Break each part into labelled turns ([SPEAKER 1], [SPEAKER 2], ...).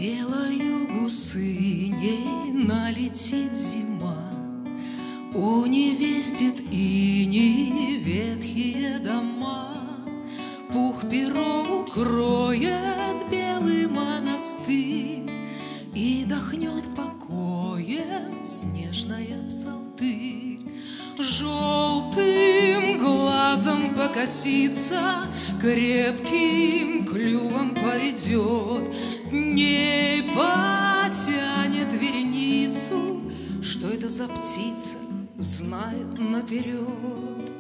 [SPEAKER 1] Белою гусыней налетит зима, уневестит иней ветхие дома. Пух перо укроет белый монастырь, и дохнет покоем снежная псалтырь. Желтым глазом покосится, крепким клювом поведет, дней потянет вереницу. Что это за птица, знаю наперед.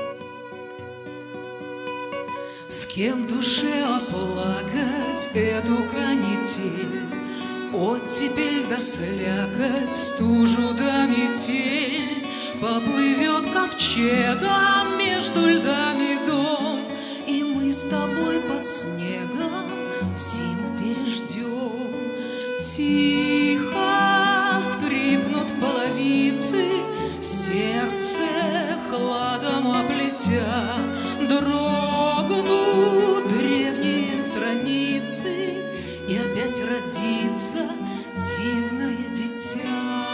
[SPEAKER 1] С кем душе оплакать эту канитель, оттепель да слякоть, стужу да метель? Поплывет ковчегом между льдами дом, и мы с тобой под снегом зиму переждем. Тихо скрипнут половицы, сердце хладом оплетя, дрогнут древние страницы, и опять родится дивное дитя.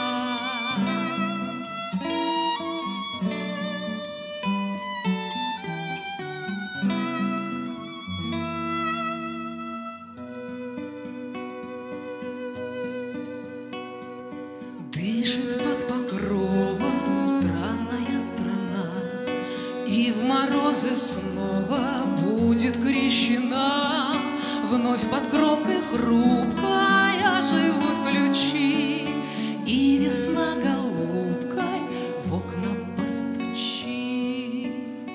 [SPEAKER 1] Дышит под покровом странная страна, и в морозы снова будет крещена. Вновь под кромкой хрупкой оживут ключи, и весна голубкой в окна постучи.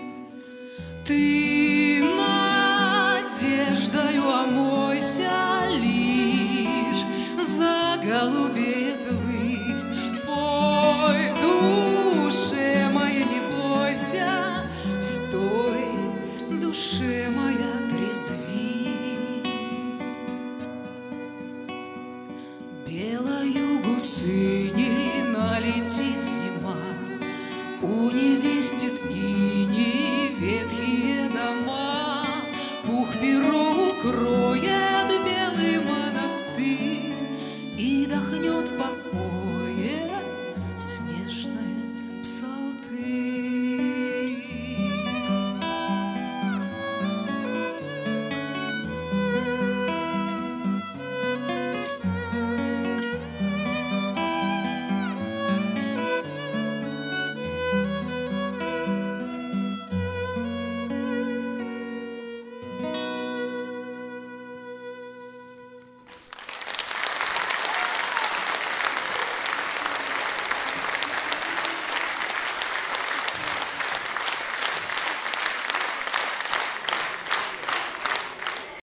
[SPEAKER 1] Ты надеждою омойся лишь, заголубеет высь. Пой, душе моей, не бойся, стой, душе моей.